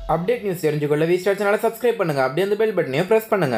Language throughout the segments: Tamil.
அப்டேட் நியூஸ் தெரிஞ்சுக்கொள்ள V-Star சேனலை சப்ஸ்கிரைப் பண்ணுங்க. அப்படியே அந்த பெல் பட்டனையும் பிரஸ் பண்ணுங்க.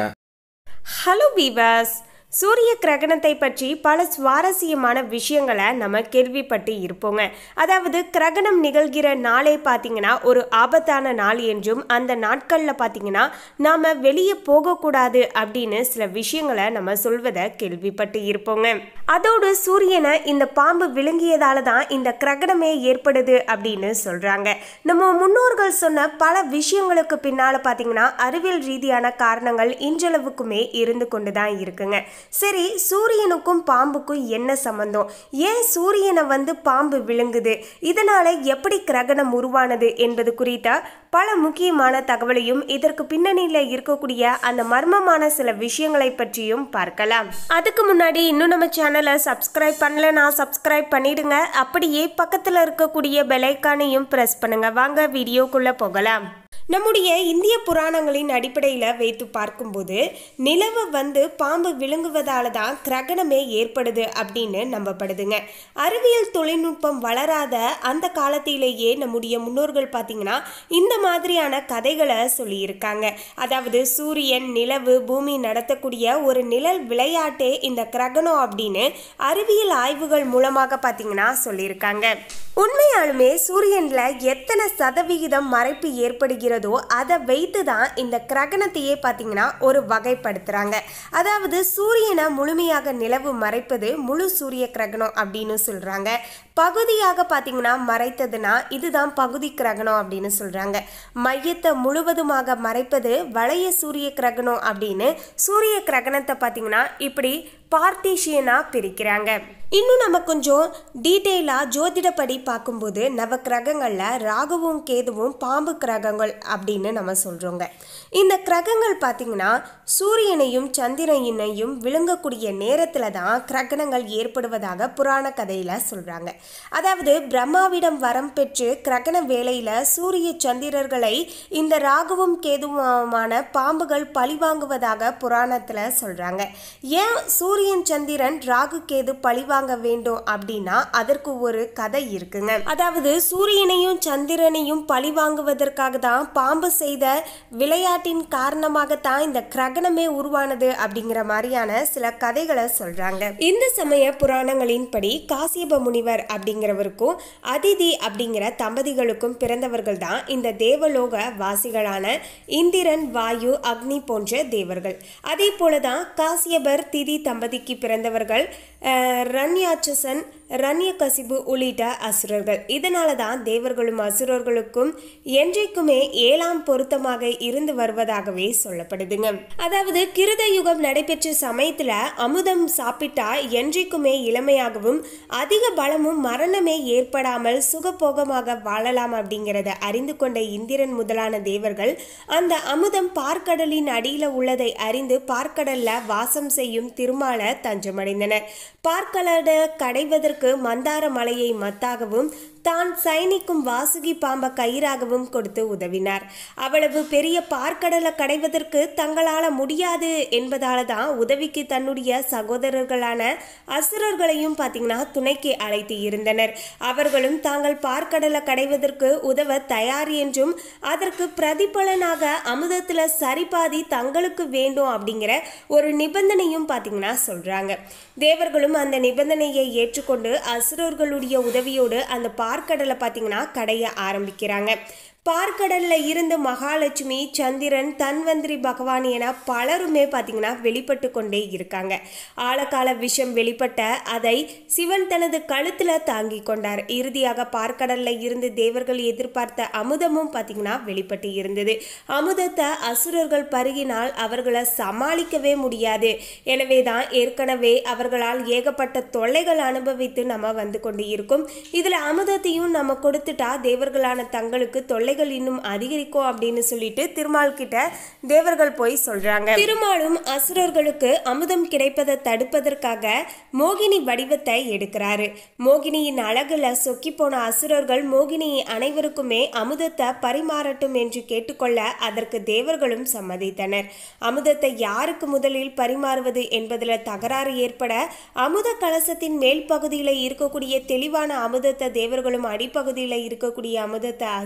ஹலோ வீவர்ஸ், சூரிய கிரகணத்தை பற்றி பல சுவாரஸ்யமான விஷயங்களை நம்ம கேள்விப்பட்டு இருப்போங்க. அதாவது கிரகணம் நிகழ்கிற நாளே பார்த்தீங்கன்னா ஒரு ஆபத்தான நாள் என்றும் அந்த நாட்களில் பார்த்தீங்கன்னா நாம் வெளியே போகக்கூடாது அப்படின்னு சில விஷயங்களை நம்ம சொல்வதை கேள்விப்பட்டு இருப்போங்க. அதோடு சூரியனை இந்த பாம்பு விழுங்கியதால தான் இந்த கிரகணமே ஏற்படுது அப்படின்னு சொல்கிறாங்க. நம்ம முன்னோர்கள் சொன்ன பல விஷயங்களுக்கு பின்னால் பார்த்தீங்கன்னா அறிவியல் ரீதியான காரணங்கள் இன்றளவுக்குமே இருந்து கொண்டு தான் இருக்குங்க. சரி, சூரியனுக்கும் பாம்புக்கும் என்ன சம்பந்தம்? ஏன் சூரியனை பாம்பு விழுங்குது? இதனால எப்படி கிரகணம் உருவானது என்பது குறித்த பல முக்கியமான தகவலையும் இதற்கு பின்னணியில் இருக்கக்கூடிய அந்த மர்மமான சில விஷயங்களை பற்றியும் பார்க்கலாம். அதுக்கு முன்னாடி இன்னும் நம்ம சேனலை சப்ஸ்கிரைப் பண்ணலனா சப்ஸ்கிரைப் பண்ணிடுங்க. அப்படியே பக்கத்தில் இருக்கக்கூடிய பெல் ஐகானையும் பிரஸ் பண்ணுங்க. வாங்க வீடியோக்குள்ள போகலாம். நம்முடைய இந்திய புராணங்களின் அடிப்படையில் வைத்து பார்க்கும்போது நிலவை பாம்பு விழுங்குவதால தான் கிரகணமே ஏற்படுது அப்படின்னு நம்பப்படுதுங்க. அறிவியல் தொழில்நுட்பம் வளராத அந்த காலத்திலேயே நம்முடைய முன்னோர்கள் பார்த்தீங்கன்னா இந்த மாதிரியான கதைகளை சொல்லியிருக்காங்க. அதாவது சூரியன், நிலவு, பூமி நடத்தக்கூடிய ஒரு நிழல் விளையாட்டே இந்த கிரகணம் அப்படின்னு அறிவியல் ஆய்வுகள் மூலமாக பார்த்தீங்கன்னா சொல்லியிருக்காங்க. உண்மையாலுமே சூரியன்ல எத்தனை சதவிகிதம் மறைப்பு ஏற்படுகிறதோ அதை வைத்து தான் இந்த கிரகணத்தையே பார்த்தீங்கன்னா ஒரு வகைப்படுத்துறாங்க. அதாவது சூரியனை முழுமையாக நிலவு மறைப்பது முழு சூரிய கிரகணம் அப்படின்னு சொல்றாங்க. பகுதியாக பார்த்தீங்கன்னா மறைத்ததுன்னா இதுதான் பகுதி கிரகணம் அப்படின்னு சொல்றாங்க. மையத்தை முழுவதுமாக மறைப்பது வளைய சூரிய கிரகணம் அப்படின்னு சூரிய கிரகணத்தை பார்த்தீங்கன்னா இப்படி பார்ட்டிஷியனா பிரிக்கிறாங்க. இன்னும் நம்ம கொஞ்சம் டீட்டெயிலாக ஜோதிடப்படி பார்க்கும்போது நவ கிரகங்களில் ராகுவும் கேதுவும் பாம்பு கிரகங்கள் அப்படின்னு நம்ம சொல்கிறோங்க. இந்த கிரகங்கள் பார்த்திங்கன்னா சூரியனையும் சந்திரனையும் விழுங்கக்கூடிய நேரத்தில் தான் கிரகணங்கள் ஏற்படுவதாக புராண கதையில் சொல்கிறாங்க. அதாவது பிரம்மாவிடம் வரம் பெற்று கிரகண வேளையில் சூரிய சந்திரர்களை இந்த ராகுவும் கேதுவுமான பாம்புகள் பழிவாங்குவதாக புராணத்தில் சொல்கிறாங்க. ஏன் சூரியன் சந்திரன் ராகு கேது பழிவாங்க வேண்டும் அப்படின்னா அதற்கு ஒரு கதை இருக்குங்க. அதாவது சூரியனையும் சந்திரனையும் பழி வாங்குவதற்காக தான் பாம்பு செய்த விளையாட்டின் காரணமாகத்தான் இந்த கிரகணமே உருவானது அப்படிங்கிற மாதிரியான சில கதைகளை சொல்றாங்க. இந்த சமய புராணங்களின் படி காசியப முனிவர் அப்படிங்கிறவருக்கும் அதிதி அப்படிங்கிற தம்பதிகளுக்கும் பிறந்தவர்கள் தான் இந்த தேவலோக வாசிகளான இந்திரன், வாயு, அக்னி போன்ற தேவர்கள். அதே போலதான் காசியபர் திதி தம்பதிக்கு பிறந்தவர்கள் ரண்யாட்சசன், ரண்யகசிபு உள்ளிட்ட அசுரர்கள். இதனால தான் தேவர்களும் அசுரர்களுக்கும் என்றைக்குமே 7ஆம் பொருத்தமாக இருந்து வருவதாகவே சொல்லப்படுதுங்க. அதாவது கிருத யுகம் நடைபெற்ற சமயத்துல அமுதம் சாப்பிட்டா என்றைக்குமே இளமையாகவும் அதிக பலமும் மரணமே ஏற்படாமல் சுகபோகமாக வாழலாம் அப்படிங்கிறத அறிந்து கொண்ட இந்திரன் முதலான தேவர்கள் அந்த அமுதம் பார்க்கடலின் அடியில உள்ளதை அறிந்து பார்க்கடல்ல வாசம் செய்யும் திருமால தஞ்சமடைந்தனர். பார்க்கடலை கடைவதற்கு மந்தார மலையை மத்தாகவும் தான் சைனிக்கும் வாசுகி பாம்பை கயிறாகவும் கொடுத்து உதவினார். அவ்வளவு பெரிய பார்க்கடலை கடைவதற்கு தங்களால முடியாது என்பதால தான் உதவிக்கு தன்னுடைய சகோதரர்களான அசுரர்களையும் பார்த்தீங்கன்னா துணைக்கு அழைத்து இருந்தனர். அவர்களும் தாங்கள் பார்க்கடலை கடைவதற்கு உதவ தயார் என்றும் அதற்கு பிரதிபலனாக அமுதத்துல சரிபாதி தங்களுக்கு வேண்டும் அப்படிங்கிற ஒரு நிபந்தனையும் பார்த்தீங்கன்னா சொல்றாங்க. தேவர்களும் அந்த நிபந்தனையை ஏற்றுக்கொண்டு அசுரர்களுடைய உதவியோடு அந்த பார்க்கடலை பார்த்தீங்கன்னா கடைய ஆரம்பிக்கிறாங்க. பார்க்கடல்ல இருந்து மகாலட்சுமி, சந்திரன், தன்வந்திரி பகவான் என பலருமே பார்த்தீங்கன்னா வெளிப்பட்டு கொண்டே இருக்காங்க. ஆழகால விஷம் வெளிப்பட்ட அதை சிவன் தனது கழுத்துல தாங்கி கொண்டார். இறுதியாக பார்க்கடல்ல இருந்து தேவர்கள் எதிர்பார்த்த அமுதமும் பார்த்தீங்கன்னா வெளிப்பட்டு இருந்தது. அமுதத்தை அசுரர்கள் பருகினால் அவர்களை சமாளிக்கவே முடியாது. எனவே தான் ஏற்கனவே அவர்களால் ஏகப்பட்ட தொல்லைகள் அனுபவித்து நம்ம வந்து கொண்டு இருக்கும். இதுல அமுதத்தையும் நம்ம கொடுத்துட்டா தேவர்களான தங்களுக்கு தொல்லை இன்னும் அதிகரிக்கும் அப்படின்னு சொல்லிட்டு திருமால் கிட்ட தேவர்கள் போய் சொல்றாங்க. திருமாலும் அசுரர்களுக்கு அமுதம் கிடைப்பதை தடுப்பதற்காக மோகினி வடிவத்தை எடுக்கிறாரு. மோகினியின் அழகுல சொக்கி போன அசுரர்கள் மோகினி அனைவருக்குமே அமுதத்தை பரிமாறட்டும் என்று கேட்டுக்கொள்ள அதற்கு தேவர்களும் சம்மதித்தனர். அமுதத்தை யாருக்கு முதலில் பரிமாறுவது என்பதில் தகராறு ஏற்பட அமுத கலசத்தின் மேல் பகுதியில் இருக்கக்கூடிய தெளிவான அமுதத்தை தேவர்களும் அடிப்பகுதியில் இருக்கக்கூடிய அமுதத்தை அசுரர்களும்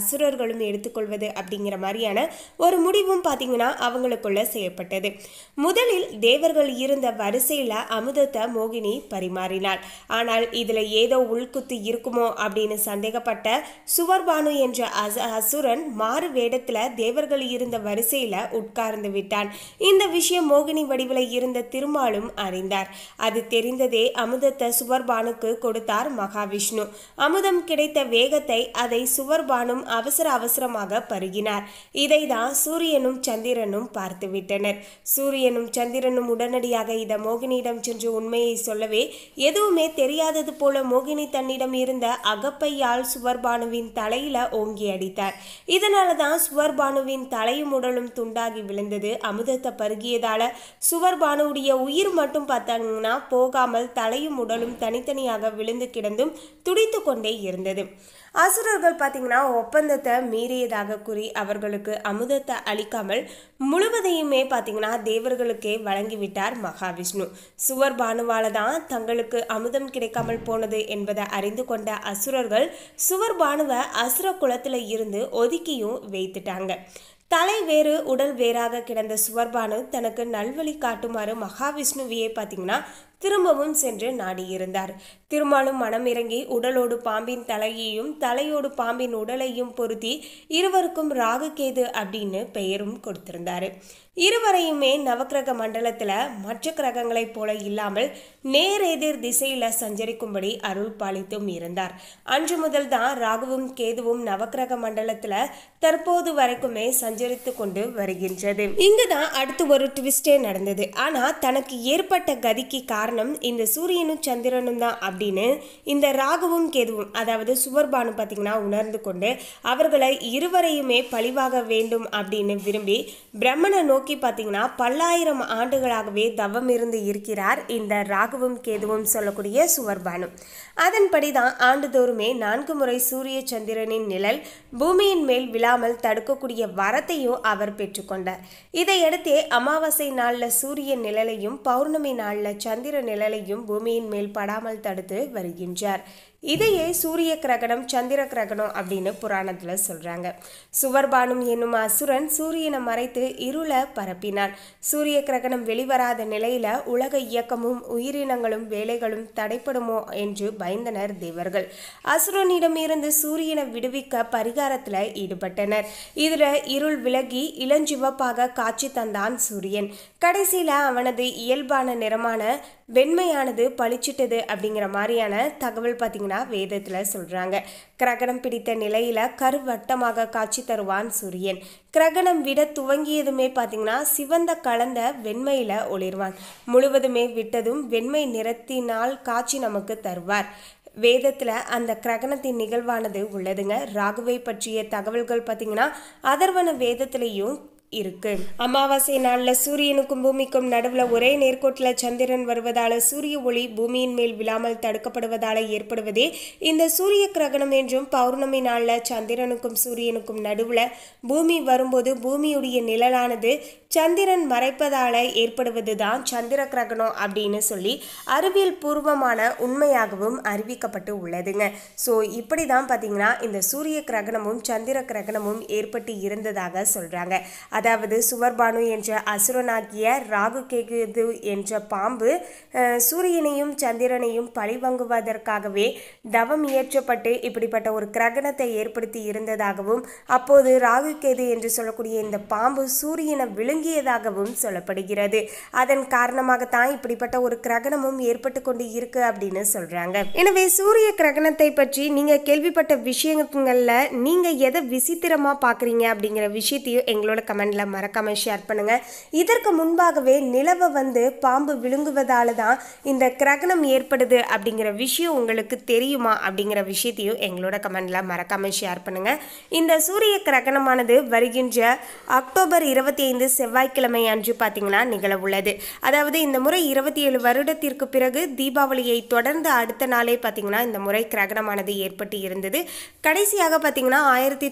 தாங்களும் எடுத்துக்கொள்வது அப்படிங்கிற மாதிரியான ஒரு முடிவும் பார்த்தீங்கன்னா அவங்களுக்குள்ள செய்யப்பட்டது. முதலில் தேவர்கள் இருந்த வரிசையில் அமுதத்தை மோகினி பரிமாறினாள். ஆனால் இதில் ஏதோ உள்குத்து இருக்குமோ அப்படின்னு சந்தேகப்பட்ட சுவர்பானு என்ற அசுரன் மாறு வேடத்தில் தேவர்கள் இருந்த வரிசையில் உட்கார்ந்து விட்டான். இந்த விஷயம் மோகினி வடிவில் இருந்த திருமாலும் அறிந்தார். அது தெரிந்ததே அமுதத்தை சுவர்பானுக்கு கொடுத்தார் மகாவிஷ்ணு. அமுதம் கிடைத்த வேகத்தை அதை சுவர்பானும் அவசரமாக பருகினார். இதைதான் சூரியனும் சந்திரனும் பார்த்துவிட்டனர். சூரியனும் சந்திரனும் உடனடியாக இதை மோகினியிடம் சென்று உண்மையை சொல்லவே எதுவுமே தெரியாதது போல மோகினி தன்னிடம் இருந்த அகப்பையால் சுவர்பானுவின் தலையில ஓங்கி அடித்தார். இதனால தான் சுவர்பானுவின் தலையும் உடலும் துண்டாகி விழுந்தது. அமுதத்தை பருகியதால சுவர்பானுடைய உயிர் மட்டும் பார்த்தாங்கன்னா போகாமல் தலையும் உடலும் தனித்தனியாக விழுந்து கிடந்தும் துடித்து கொண்டே இருந்தது. அசுரர்கள் பார்த்தீங்கன்னா ஒப்பந்தத்தை மீறியதாக கூறி அவர்களுக்கு அமுதத்தை அளிக்காமல் முழுவதையுமே பார்த்தீங்கன்னா தேவர்களுக்கே வழங்கிவிட்டார் மகாவிஷ்ணு. சுவர்பானுவால தான் தங்களுக்கு அமுதம் கிடைக்காமல் போனது என்பதை அறிந்து கொண்ட அசுரர்கள் சுவர்பானுவை அசுர குலத்தில் இருந்து ஒதுக்கியும் வைத்துட்டாங்க. தலை வேறு உடல் வேறாக கிடந்த சுவர்பானு தனக்கு நல்வழி காட்டுமாறு மகாவிஷ்ணுவையே பார்த்தீங்கன்னா திரும்பவும் சென்று நாடியிருந்தார். திருமாலும் மனம் இறங்கி உடலோடு பாம்பின் தலையையும் தலையோடு பாம்பின் உடலையும் பொருத்தி இருவருக்கும் ராகுகேது அப்படின்னு பெயரும் கொடுத்திருந்தாரு. இருவரையுமே நவக்கிரக மண்டலத்துல மற்ற கிரகங்களைப் போல இல்லாமல் நேரெதிர் திசையில சஞ்சரிக்கும்படி அருள் பாலித்தும் இருந்தார். அன்று முதல் தான் ராகுவும் கேதுவும் நவக்கிரக மண்டலத்துல தற்போது வரைக்குமே சஞ்சரித்து கொண்டு வருகின்றது. இங்குதான் அடுத்து ஒரு ட்விஸ்டே நடந்தது. ஆனா தனக்கு ஏற்பட்ட கதிக்கு காரணம் இந்த சூரியனும் சந்திரனும் தான் அப்படின்னு இந்த ராகுவும் கேதுவும் அதாவது சுவர்பானு பார்த்தீங்கன்னா உணர்ந்து கொண்டு அவர்களை இருவரையுமே பழிவாக வேண்டும் அப்படின்னு விரும்பி பிரம்மனை நோக்கி பார்த்தீங்கன்னா பல்லாயிரம் ஆண்டுகளாகவே தவம் இருந்து இருக்கிறார் இந்த ராகுவும் கேதுவும் சொல்லக்கூடிய சுவர்பானு. அதன்படிதான் ஆண்டுதோறுமே 4 முறை சூரிய சந்திரனின் நிழல் பூமியின் மேல் விழாமல் தடுக்கக்கூடிய வரத்தையும் அவர் பெற்றுக்கொண்டார். இதையடுத்தே அமாவாசை நாளில் சூரிய நிழலையும் பௌர்ணமி நாளில் சந்திர நிழலையும் பூமியின் மேல் படாமல் தடுத்து வருகின்றார். இதையே சூரிய கிரகணம் சந்திர கிரகணம் அப்படின்னு புராணத்துல சொல்றாங்க. சுவர்பானும் என்னும் அசுரன் சூரியனை மறைத்து இருளை பரப்பினான். சூரிய கிரகணம் வெளிவராத நிலையில உலக இயக்கமும் உயிரினங்களும் வேலைகளும் தடைப்படுமோ என்று பயந்தனர் தேவர்கள். அசுரனிடம் இருந்து சூரியனை விடுவிக்க பரிகாரத்துல ஈடுபட்டனர். இதுல இருள் விலகி இளஞ்சிவப்பாக காட்சி தந்தான் சூரியன். கடைசியில அவனது இயல்பான நிறமான வெண்மையானது பளிச்சிட்டது அப்படிங்கிற மாதிரியான தகவல் பார்த்தீங்கன்னா வேதத்துல சொல்றாங்க. கிரகணம் பிடித்த நிலையில கருவட்டமாக காட்சி தருவான் சூரியன். கிரகணம் விட துவங்கியதுமே பார்த்தீங்கன்னா சிவந்த கலந்த வெண்மையில ஒளிர்வான். முழுவதுமே விட்டதும் வெண்மை நிறத்தினால் காட்சி நமக்கு தருவார். வேதத்துல அந்த கிரகணத்தின் நிகழ்வானது உள்ளதுங்க. ராகுவை பற்றிய தகவல்கள் பார்த்தீங்கன்னா அதர்வன வேதத்திலையும் இருக்கு. அமாவாசை நாள்ல சூரியனுக்கும் பூமிக்கும் நடுவுல ஒரே நேர்கோட்டில் சந்திரன் வருவதால சூரிய ஒளி பூமியின் மேல் விழாமல் தடுக்கப்படுவதால ஏற்படுவதே இந்த சூரிய கிரகணம் என்றும், பௌர்ணமி நாள்ல சந்திரனுக்கும் சூரியனுக்கும் நடுவுல பூமி வரும்போது பூமியுடைய நிழலானது சந்திரன் மறைப்பதால ஏற்படுவதுதான் சந்திர கிரகணம் அப்படின்னு சொல்லி அறிவியல் பூர்வமான உண்மையாகவும் அறிவிக்கப்பட்டு உள்ளதுங்க. ஸோ இப்படி தான் பார்த்தீங்கன்னா இந்த சூரிய கிரகணமும் சந்திர கிரகணமும் ஏற்பட்டு இருந்ததாக சொல்றாங்க. அதாவது சுவர்பானு என்ற அசுரனாகிய ராகு கேது என்ற பாம்பு சூரியனையும் சந்திரனையும் பழிவாங்குவதற்காகவே தவம் இயற்றப்பட்டு இப்படிப்பட்ட ஒரு கிரகணத்தை ஏற்படுத்தி இருந்ததாகவும், அப்போது ராகு கேது என்று சொல்லக்கூடிய இந்த பாம்பு சூரியனை விழுங்கியதாகவும் சொல்லப்படுகிறது. அதன் காரணமாகத்தான் இப்படிப்பட்ட ஒரு கிரகணமும் ஏற்பட்டு கொண்டு இருக்கு அப்படின்னு சொல்றாங்க. எனவே சூரிய கிரகணத்தை பற்றி நீங்க கேள்விப்பட்ட விஷயங்கள்ல நீங்க எதை விசித்திரமா பாக்குறீங்க அப்படிங்கிற விஷயத்தையும் எங்களோட கமெண்ட்ல மறக்காம ஷேர் பண்ணுங்க. இதற்கு முன்பாகவே நிலவை பாம்பு விழுங்குவதால தான் இந்த கிரகணம் ஏற்படுது அப்படிங்கிற விஷயம் உங்களுக்கு தெரியுமா அப்படிங்கிற விஷயத்தையும் எங்களோட கமெண்ட்ல மறக்காம ஷேர் பண்ணுங்க. இந்த சூரிய கிரகணமானது வருகின்ற அக்டோபர் 25 செவ்வாய்க்கிழமை அன்று பார்த்தீங்கன்னா நிகழ உள்ளது. அதாவது இந்த முறை 27 வருடத்திற்கு பிறகு தீபாவளியை தொடர்ந்து அடுத்த நாளே பார்த்தீங்கன்னா இந்த முறை கிரகணமானது ஏற்பட்டு இருந்தது. கடைசியாக பார்த்தீங்கன்னா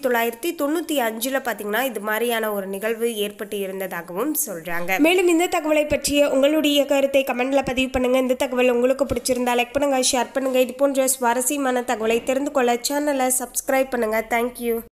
1995 பார்த்தீங்கன்னா இது மாதிரியான ஒரு நிகழ்வு ஏற்பட்டு இருந்ததாகவும் சொல்றாங்க. மேலும் இந்த தகவலை பற்றிய உங்களுடைய கருத்தை கமெண்ட்ல பதிவு பண்ணுங்க. இந்த தகவல் உங்களுக்கு பிடிச்சிருந்தா லைக் பண்ணுங்க, ஷேர் பண்ணுங்க. இது போன்ற சுவாரஸ்யமான தகவலை தெரிந்து கொள்ள சேனலை சப்ஸ்கிரைப் பண்ணுங்க. தேங்க்யூ.